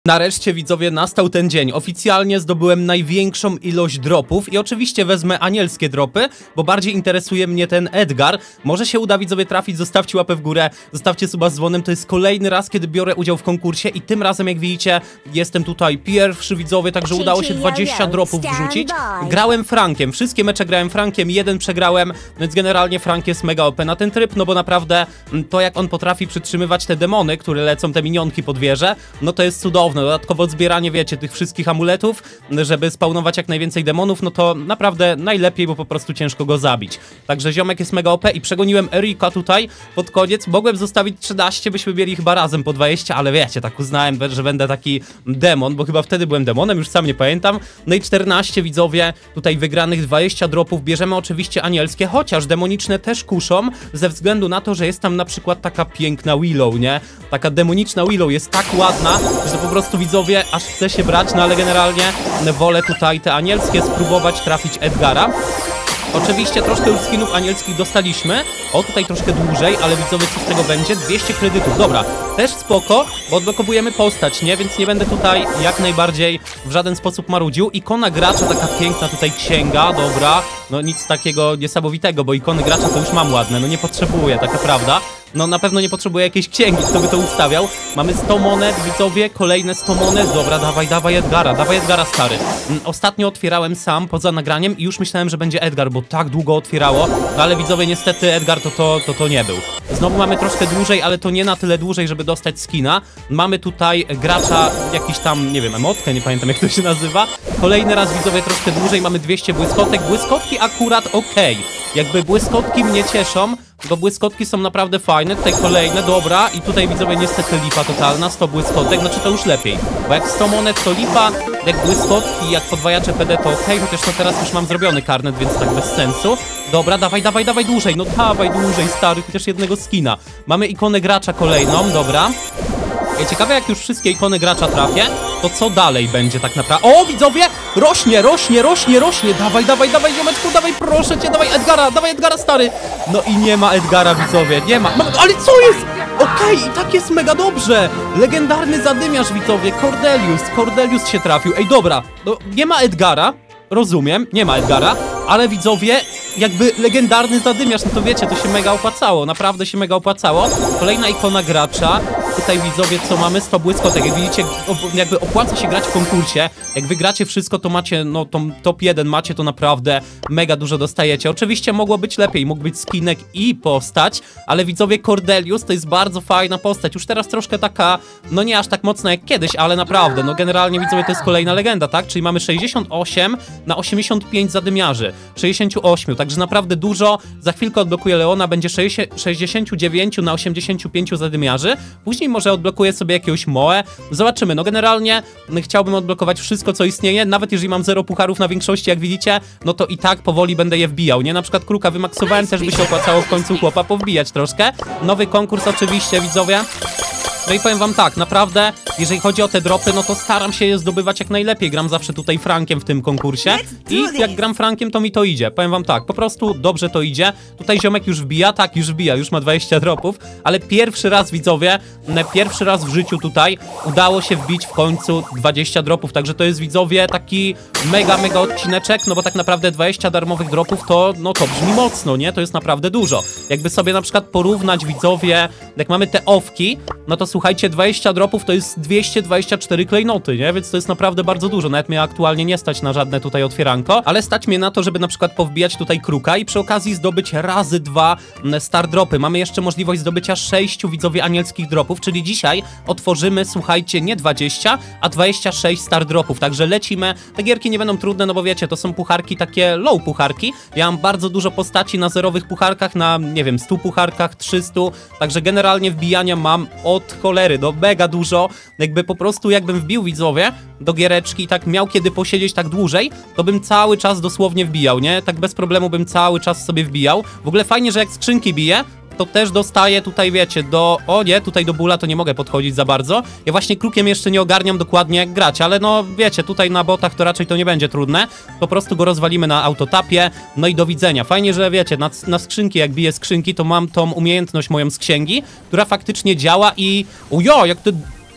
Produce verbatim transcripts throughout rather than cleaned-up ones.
Nareszcie, widzowie, nastał ten dzień. Oficjalnie zdobyłem największą ilość dropów i oczywiście wezmę anielskie dropy, bo bardziej interesuje mnie ten Edgar. Może się uda, widzowie, trafić, zostawcie łapę w górę, zostawcie suba z dzwonem. To jest kolejny raz, kiedy biorę udział w konkursie i tym razem, jak widzicie, jestem tutaj pierwszy, widzowie, także udało się dwadzieścia dropów wrzucić. Grałem Frankiem, wszystkie mecze grałem Frankiem, jeden przegrałem, więc generalnie Frank jest mega O P na ten tryb, no bo naprawdę to, jak on potrafi przytrzymywać te demony, które lecą, te minionki pod wieżę, no to jest cudowne. Dodatkowo zbieranie, wiecie, tych wszystkich amuletów, żeby spawnować jak najwięcej demonów, no to naprawdę najlepiej, bo po prostu ciężko go zabić. Także ziomek jest mega O P i przegoniłem Erika tutaj pod koniec. Mogłem zostawić trzynaście, byśmy mieli chyba razem po dwadzieścia, ale wiecie, tak uznałem, że będę taki demon, bo chyba wtedy byłem demonem, już sam nie pamiętam. No i czternaście, widzowie, tutaj wygranych dwadzieścia dropów. Bierzemy oczywiście anielskie, chociaż demoniczne też kuszą, ze względu na to, że jest tam na przykład taka piękna Willow, nie? Taka demoniczna Willow jest tak ładna, że po prostu, widzowie, aż chce się brać, no ale generalnie wolę tutaj te anielskie spróbować trafić Edgara. Oczywiście troszkę już skinów anielskich dostaliśmy. O, tutaj troszkę dłużej, ale widzowie, co z tego będzie? dwieście kredytów, dobra. Też spoko, bo odblokowujemy postać, nie? Więc nie będę tutaj jak najbardziej w żaden sposób marudził. Ikona gracza, taka piękna tutaj księga, dobra. No nic takiego niesamowitego, bo ikony gracza to już mam ładne, no nie potrzebuję, taka prawda. No na pewno nie potrzebuję jakiejś księgi, kto by to ustawiał. Mamy sto monet, widzowie, kolejne sto monet. Dobra, dawaj, dawaj Edgara, dawaj Edgara, stary. Ostatnio otwierałem sam, poza nagraniem i już myślałem, że będzie Edgar, bo tak długo otwierało. No ale widzowie, niestety Edgar to to, to to nie był. Znowu mamy troszkę dłużej, ale to nie na tyle dłużej, żeby dostać skina. Mamy tutaj gracza, jakiś tam, nie wiem, emotkę, nie pamiętam jak to się nazywa. Kolejny raz, widzowie, troszkę dłużej, mamy dwieście błyskotek. Błyskotki akurat okej. Jakby błyskotki mnie cieszą, bo błyskotki są naprawdę fajne. Tutaj kolejne, dobra. I tutaj, widzowie, niestety lipa totalna, sto błyskotek, znaczy to już lepiej. Bo jak sto monet to lipa, jak błyskotki, jak podwajacze P D to okej, chociaż to teraz już mam zrobiony karnet, więc tak bez sensu. Dobra, dawaj, dawaj, dawaj dłużej, no dawaj dłużej, stary, chociaż jednego skina. Mamy ikonę gracza kolejną, dobra. Ja ciekawe, jak już wszystkie ikony gracza trafię, to co dalej będzie tak naprawdę? O, widzowie! Rośnie, rośnie, rośnie, rośnie! Dawaj, dawaj, dawaj, ziomeczku, dawaj, proszę cię, dawaj Edgara, dawaj Edgara, stary! No i nie ma Edgara, widzowie, nie ma. Ale co jest? Okej, okay, i tak jest mega dobrze! Legendarny zadymiarz, widzowie, Cordelius, Cordelius się trafił. Ej, dobra, no nie ma Edgara, rozumiem, nie ma Edgara, ale widzowie, jakby legendarny zadymiarz, no to wiecie, to się mega opłacało, naprawdę się mega opłacało. Kolejna ikona gracza. Tutaj, widzowie, co mamy? sto błyskotek. Jak widzicie, jakby opłaca się grać w konkursie. Jak wygracie wszystko, to macie, no, tą top jeden macie, to naprawdę mega dużo dostajecie. Oczywiście mogło być lepiej, mógł być skinek i postać, ale widzowie, Cordelius to jest bardzo fajna postać. Już teraz troszkę taka, no nie aż tak mocna jak kiedyś, ale naprawdę, no generalnie, widzowie, to jest kolejna legenda, tak? Czyli mamy sześćdziesiąt osiem na osiemdziesiąt pięć zadymiarzy. sześćdziesiąt osiem, także naprawdę dużo. Za chwilkę odblokuję Leona, będzie sześćdziesiąt dziewięć na osiemdziesiąt pięć zadymiarzy. Później może odblokuję sobie jakiegoś Moe. Zobaczymy. No generalnie chciałbym odblokować wszystko, co istnieje. Nawet jeżeli mam zero pucharów na większości, jak widzicie, no to i tak powoli będę je wbijał, nie? Na przykład kruka wymaksowałem, też by się opłacało w końcu chłopa powbijać troszkę. Nowy konkurs oczywiście, widzowie. No i powiem wam tak, naprawdę, jeżeli chodzi o te dropy, no to staram się je zdobywać jak najlepiej. Gram zawsze tutaj Frankiem w tym konkursie i jak gram Frankiem, to mi to idzie. Powiem wam tak, po prostu dobrze to idzie. Tutaj ziomek już wbija, tak, już wbija, już ma dwadzieścia dropów, ale pierwszy raz, widzowie, pierwszy raz w życiu tutaj udało się wbić w końcu dwadzieścia dropów, także to jest, widzowie, taki mega, mega odcineczek, no bo tak naprawdę dwadzieścia darmowych dropów to, no to brzmi mocno, nie? To jest naprawdę dużo. Jakby sobie na przykład porównać, widzowie, jak mamy te owki, no to słuchajcie, dwadzieścia dropów to jest dwieście dwadzieścia cztery klejnoty, nie? Więc to jest naprawdę bardzo dużo. Nawet mnie aktualnie nie stać na żadne tutaj otwieranko, ale stać mnie na to, żeby na przykład powbijać tutaj kruka i przy okazji zdobyć razy dwa star dropy. Mamy jeszcze możliwość zdobycia sześciu, widzowie, anielskich dropów, czyli dzisiaj otworzymy, słuchajcie, nie dwadzieścia, a dwadzieścia sześć star dropów. Także lecimy. Te gierki nie będą trudne, no bo wiecie, to są pucharki takie low pucharki. Ja mam bardzo dużo postaci na zerowych pucharkach, na, nie wiem, stu pucharkach, trzystu, także generalnie wbijania mam od cholery, no mega dużo, jakby po prostu jakbym wbił, widzowie, do giereczki i tak miał kiedy posiedzieć tak dłużej, to bym cały czas dosłownie wbijał, nie? Tak bez problemu bym cały czas sobie wbijał. W ogóle fajnie, że jak skrzynki biję, to też dostaję tutaj, wiecie, do... O nie, tutaj do bóla to nie mogę podchodzić za bardzo. Ja właśnie krukiem jeszcze nie ogarniam dokładnie jak grać, ale no wiecie, tutaj na botach to raczej to nie będzie trudne. Po prostu go rozwalimy na autotapie, no i do widzenia. Fajnie, że wiecie, na, na skrzynki, jak biję skrzynki, to mam tą umiejętność moją z księgi, która faktycznie działa i... Ujo, jak ty...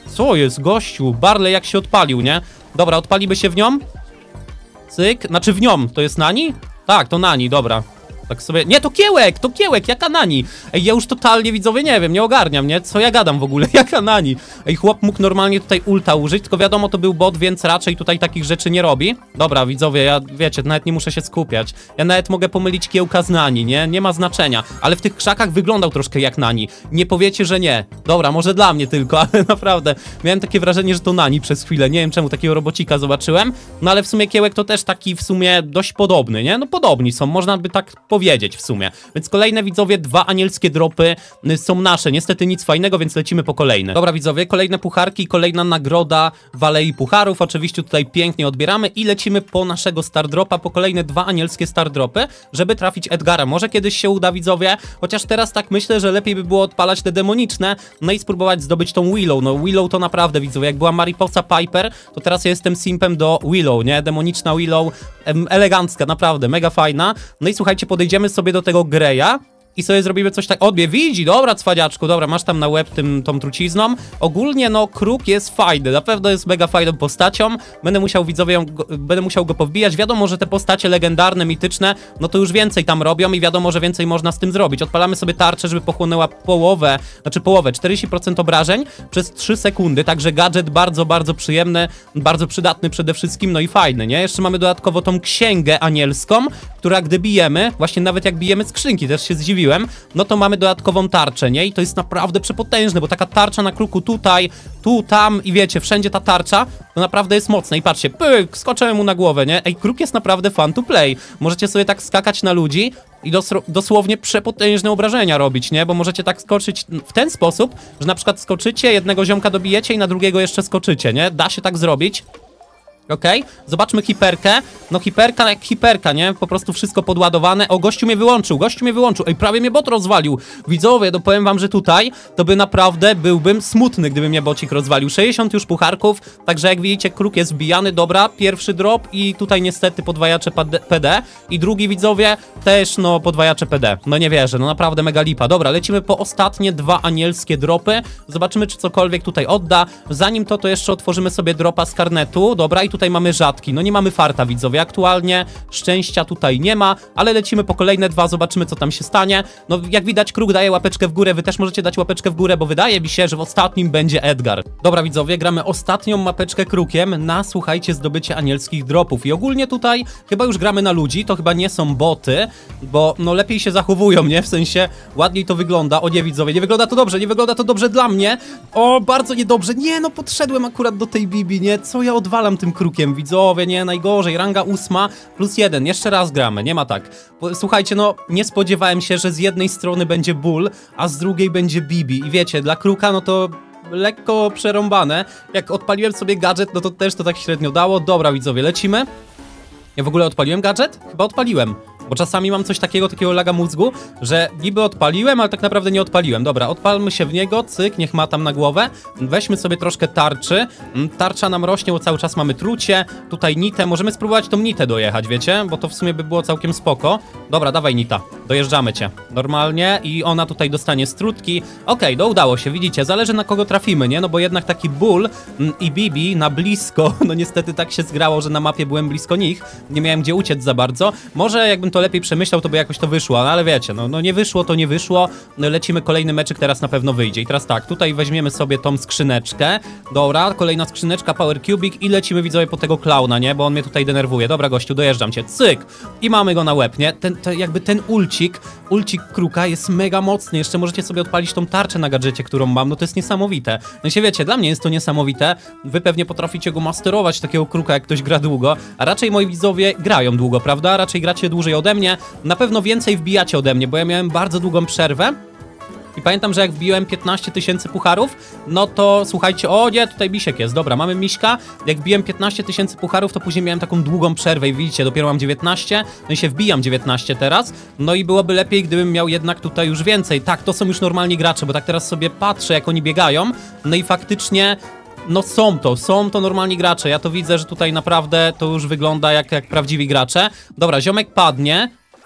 Co jest, gościu? Barley jak się odpalił, nie? Dobra, odpalimy się w nią. Cyk, znaczy w nią, to jest Nani? Tak, to Nani, dobra. Tak sobie... Nie, to Kiełek, to Kiełek, jaka Nani? Ej, ja już totalnie, widzowie, nie wiem, nie ogarniam, nie? Co ja gadam w ogóle, jaka Nani? Ej, chłop mógł normalnie tutaj ulta użyć, tylko wiadomo, to był bot, więc raczej tutaj takich rzeczy nie robi. Dobra, widzowie, ja, wiecie, nawet nie muszę się skupiać. Ja nawet mogę pomylić Kiełka z Nani, nie? Nie ma znaczenia. Ale w tych krzakach wyglądał troszkę jak Nani. Nie powiecie, że nie. Dobra, może dla mnie tylko, ale naprawdę miałem takie wrażenie, że to Nani przez chwilę. Nie wiem, czemu takiego robocika zobaczyłem. No ale w sumie Kiełek to też taki w sumie dość podobny, nie? No podobni są, można by tak powiedzieć w sumie. Więc kolejne, widzowie, dwa anielskie dropy są nasze. Niestety nic fajnego, więc lecimy po kolejne. Dobra, widzowie, kolejne pucharki, kolejna nagroda w Alei Pucharów. Oczywiście tutaj pięknie odbieramy i lecimy po naszego star dropa, po kolejne dwa anielskie star dropy, żeby trafić Edgara. Może kiedyś się uda, widzowie, chociaż teraz tak myślę, że lepiej by było odpalać te demoniczne, no i spróbować zdobyć tą Willow. No Willow to naprawdę, widzowie, jak była Mariposa Piper, to teraz ja jestem simpem do Willow, nie? Demoniczna Willow, em, elegancka, naprawdę, mega fajna. No i słuchajcie, podejdziemy sobie do tego Greya i sobie zrobimy coś tak... Odbie, widzi, dobra, cwaniaczku, dobra, masz tam na łeb tym, tą trucizną. Ogólnie, no, Kruk jest fajny, na pewno jest mega fajną postacią. Będę musiał, widzowie, ją, go, będę musiał go powbijać. Wiadomo, że te postacie legendarne, mityczne, no to już więcej tam robią i wiadomo, że więcej można z tym zrobić. Odpalamy sobie tarczę, żeby pochłonęła połowę, znaczy połowę, czterdzieści procent obrażeń przez trzy sekundy, także gadżet bardzo, bardzo przyjemny, bardzo przydatny przede wszystkim, no i fajny, nie? Jeszcze mamy dodatkowo tą księgę anielską, która gdy bijemy, właśnie nawet jak bijemy skrzynki, też się zdziwiłem, no to mamy dodatkową tarczę, nie? I to jest naprawdę przepotężne, bo taka tarcza na Kruku tutaj, tu, tam i wiecie, wszędzie ta tarcza, to naprawdę jest mocna. I patrzcie, pyk, skoczyłem mu na głowę, nie? Ej, Kruk jest naprawdę fun to play. Możecie sobie tak skakać na ludzi i dosłownie przepotężne obrażenia robić, nie? Bo możecie tak skoczyć w ten sposób, że na przykład skoczycie, jednego ziomka dobijecie i na drugiego jeszcze skoczycie, nie? Da się tak zrobić. Okej, okay. Zobaczmy hiperkę. No hiperka jak hiperka, nie? Po prostu wszystko podładowane. O, gościu mnie wyłączył, gościu mnie wyłączył. Ej, prawie mnie bot rozwalił. Widzowie, to powiem wam, że tutaj to by naprawdę byłbym smutny, gdyby mnie bocik rozwalił. sześćdziesiąt już pucharków, także jak widzicie, Kruk jest wbijany. Dobra, pierwszy drop i tutaj niestety podwajacze P D. I drugi, widzowie, też no podwajacze P D. No nie wierzę, no naprawdę mega lipa. Dobra, lecimy po ostatnie dwa anielskie dropy. Zobaczymy, czy cokolwiek tutaj odda. Zanim to, to jeszcze otworzymy sobie dropa z karnetu. Dobra, i tutaj mamy rzadki. No nie mamy farta, widzowie. Aktualnie szczęścia tutaj nie ma, ale lecimy po kolejne dwa, zobaczymy, co tam się stanie. No jak widać, Kruk daje łapeczkę w górę, wy też możecie dać łapeczkę w górę, bo wydaje mi się, że w ostatnim będzie Edgar. Dobra, widzowie, gramy ostatnią mapeczkę Krukiem na, słuchajcie, zdobycie anielskich dropów. I ogólnie tutaj chyba już gramy na ludzi, to chyba nie są boty, bo no lepiej się zachowują, nie? W sensie ładniej to wygląda. O nie, widzowie, nie wygląda to dobrze, nie wygląda to dobrze dla mnie. O, bardzo niedobrze. Nie, no podszedłem akurat do tej Bibi, nie? Co ja odwalam tym Krukiem, widzowie, nie? Najgorzej. Ranga ósma plus jeden. Jeszcze raz gramy, nie ma tak. Słuchajcie, no nie spodziewałem się, że z jednej strony będzie Bull, a z drugiej będzie Bibi. I wiecie, dla Kruka no to lekko przerąbane. Jak odpaliłem sobie gadżet, no to też to tak średnio dało. Dobra, widzowie, lecimy. Ja w ogóle odpaliłem gadżet? Chyba odpaliłem. Bo czasami mam coś takiego, takiego laga mózgu, że niby odpaliłem, ale tak naprawdę nie odpaliłem. Dobra, odpalmy się w niego, cyk, niech ma tam na głowę. Weźmy sobie troszkę tarczy. Tarcza nam rośnie, bo cały czas mamy trucie. Tutaj nitę, możemy spróbować tą nitę dojechać, wiecie? Bo to w sumie by było całkiem spoko. Dobra, dawaj nita, dojeżdżamy cię. Normalnie i ona tutaj dostanie strutki. Okej, okay, no udało się, widzicie, zależy na kogo trafimy, nie? No bo jednak taki Bull i Bibi na blisko, no niestety tak się zgrało, że na mapie byłem blisko nich. Nie miałem gdzie uciec za bardzo. Może jakbym to lepiej przemyślał, to by jakoś to wyszło, no ale wiecie, no, no nie wyszło, to nie wyszło. No, lecimy, kolejny meczyk teraz na pewno wyjdzie. I teraz tak, tutaj weźmiemy sobie tą skrzyneczkę. Dobra, kolejna skrzyneczka, Power Cubic i lecimy, widzowie, po tego klauna, nie? Bo on mnie tutaj denerwuje. Dobra, gościu, dojeżdżam cię. Cyk! I mamy go na łeb, nie? Ten, to jakby ten ulcik, ulcik Kruka jest mega mocny. Jeszcze możecie sobie odpalić tą tarczę na gadżecie, którą mam. No to jest niesamowite. No się wiecie, dla mnie jest to niesamowite. Wy pewnie potraficie go masterować, takiego Kruka, jak ktoś gra długo. A raczej moi widzowie grają długo, prawda? Raczej gracie dłużej ode mnie. Na pewno więcej wbijacie ode mnie, bo ja miałem bardzo długą przerwę. I pamiętam, że jak wbiłem piętnaście tysięcy pucharów, no to słuchajcie, o nie, tutaj misiek jest, dobra, mamy miśka. Jak wbiłem piętnaście tysięcy pucharów, to później miałem taką długą przerwę i widzicie, dopiero mam dziewiętnaście, no i się wbijam dziewiętnaście teraz. No i byłoby lepiej, gdybym miał jednak tutaj już więcej. Tak, to są już normalni gracze, bo tak teraz sobie patrzę, jak oni biegają, no i faktycznie... No są to, są to normalni gracze. Ja to widzę, że tutaj naprawdę to już wygląda jak, jak prawdziwi gracze. Dobra, ziomek padnie.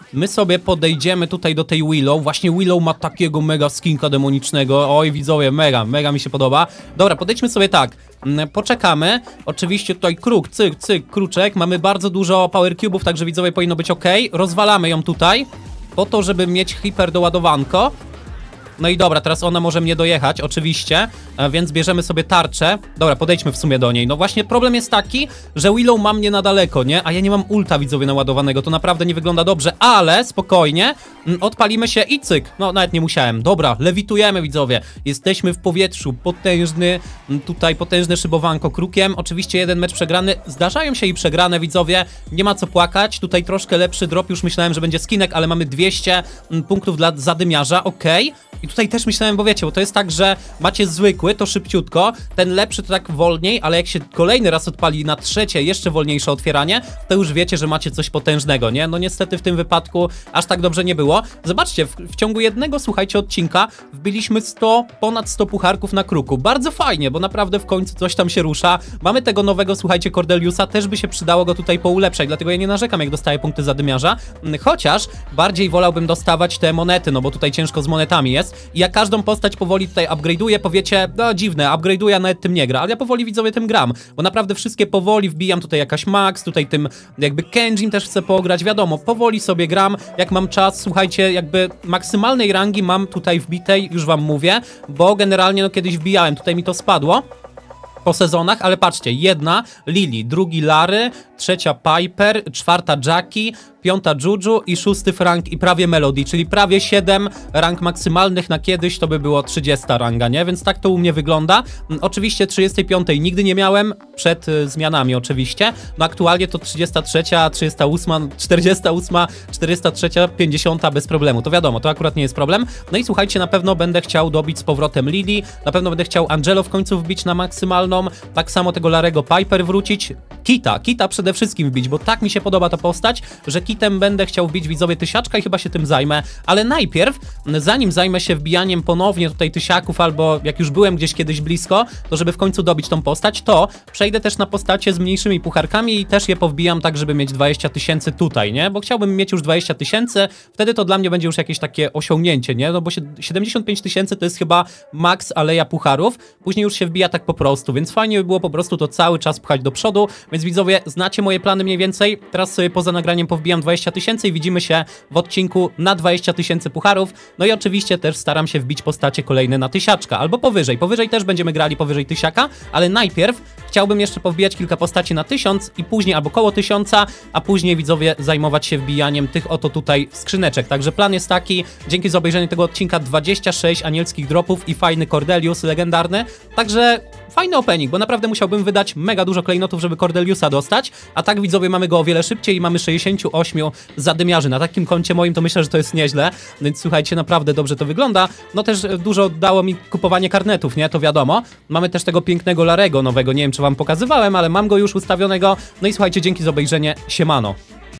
my sobie podejdziemy tutaj do tej Willow. Właśnie Willow ma takiego mega skinka demonicznego. Oj, widzowie, mega, mega mi się podoba. Dobra, podejdźmy sobie tak. Poczekamy. Oczywiście tutaj kruk, cyk, cyk, kruczek. Mamy bardzo dużo power cube'ów, także widzowie powinno być ok. Rozwalamy ją tutaj, po to, żeby mieć hiper doładowanko. No i dobra, teraz ona może mnie dojechać, oczywiście, więc bierzemy sobie tarczę. Dobra, podejdźmy w sumie do niej. No właśnie problem jest taki, że Willow ma mnie na daleko, nie? A ja nie mam ulta, widzowie, naładowanego. To naprawdę nie wygląda dobrze, ale spokojnie. Odpalimy się i cyk. No, nawet nie musiałem. Dobra, lewitujemy, widzowie. Jesteśmy w powietrzu. Potężny, tutaj potężne szybowanko krukiem. Oczywiście jeden mecz przegrany. Zdarzają się i przegrane, widzowie. Nie ma co płakać. Tutaj troszkę lepszy drop. Już myślałem, że będzie skinek, ale mamy dwieście punktów dla zadymiarza. Okej. Okay. I tutaj też myślałem, bo wiecie, bo to jest tak, że macie zwykły, to szybciutko, ten lepszy to tak wolniej, ale jak się kolejny raz odpali na trzecie, jeszcze wolniejsze otwieranie, to już wiecie, że macie coś potężnego, nie? No niestety w tym wypadku aż tak dobrze nie było. Zobaczcie, w, w ciągu jednego, słuchajcie, odcinka wbiliśmy sto, ponad sto pucharków na kruku. Bardzo fajnie, bo naprawdę w końcu coś tam się rusza. Mamy tego nowego, słuchajcie, Cordeliusa, też by się przydało go tutaj poulepszać, dlatego ja nie narzekam, jak dostaję punkty zadymiarza, chociaż bardziej wolałbym dostawać te monety, no bo tutaj ciężko z monetami jest. I ja każdą postać powoli tutaj upgrade'uję, powiecie, no dziwne, upgrade'uję, a nawet tym nie gra, ale ja powoli, widzowie, tym gram, bo naprawdę wszystkie powoli wbijam, tutaj jakaś Max, tutaj tym jakby Kenjin też chcę pograć, wiadomo, powoli sobie gram, jak mam czas, słuchajcie, jakby maksymalnej rangi mam tutaj wbitej, już wam mówię, bo generalnie no kiedyś wbijałem, tutaj mi to spadło po sezonach, ale patrzcie, jedna Lily, drugi Lary, trzecia Piper, czwarta Jackie, piąta Juju i szósty Frank i prawie Melody, czyli prawie siedem rank maksymalnych, na kiedyś to by było trzydziesta ranga, nie? Więc tak to u mnie wygląda. Oczywiście trzydziestej piątej nigdy nie miałem, przed y, zmianami oczywiście, no aktualnie to trzydziesta trzecia, trzydziesta ósma, czterdziesta ósma, czterdziesta trzecia, pięćdziesiąta bez problemu, to wiadomo, to akurat nie jest problem. No i słuchajcie, na pewno będę chciał dobić z powrotem Lily, na pewno będę chciał Angelo w końcu wbić na maksymalną, tak samo tego Larego Piper wrócić, Kita, Kita przede wszystkim wbić, bo tak mi się podoba ta postać, że Kitem będę chciał wbić, widzowie, tysiaczka i chyba się tym zajmę, ale najpierw, zanim zajmę się wbijaniem ponownie tutaj tysiaków, albo jak już byłem gdzieś kiedyś blisko, to żeby w końcu dobić tą postać, to przejdę też na postacie z mniejszymi pucharkami i też je powbijam tak, żeby mieć dwadzieścia tysięcy tutaj, nie? Bo chciałbym mieć już dwadzieścia tysięcy, wtedy to dla mnie będzie już jakieś takie osiągnięcie, nie? No bo siedemdziesiąt pięć tysięcy to jest chyba maks aleja pucharów, później już się wbija tak po prostu, więc fajnie by było po prostu to cały czas pchać do przodu, więc widzowie, znacie moje plany mniej więcej, teraz sobie poza nagraniem powbijam dwadzieścia tysięcy i widzimy się w odcinku na dwadzieścia tysięcy pucharów, no i oczywiście też staram się wbić postacie kolejne na tysiaczka, albo powyżej, powyżej też będziemy grali powyżej tysiaka, ale najpierw chciałbym jeszcze powbijać kilka postaci na tysiąc i później albo koło tysiąca, a później, widzowie, zajmować się wbijaniem tych oto tutaj skrzyneczek, także plan jest taki, dzięki za obejrzenie tego odcinka, dwadzieścia sześć anielskich dropów i fajny Cordelius legendarny, także fajny opening, bo naprawdę musiałbym wydać mega dużo klejnotów, żeby Cordeliusa dostać, a tak, widzowie, mamy go o wiele szybciej i mamy sześćdziesiąt osiem zadymiarzy. Na takim koncie moim to myślę, że to jest nieźle, więc słuchajcie, naprawdę dobrze to wygląda. No też dużo dało mi kupowanie karnetów, nie? To wiadomo. Mamy też tego pięknego Larego nowego, nie wiem, czy wam pokazywałem, ale mam go już ustawionego. No i słuchajcie, dzięki za obejrzenie, siemano.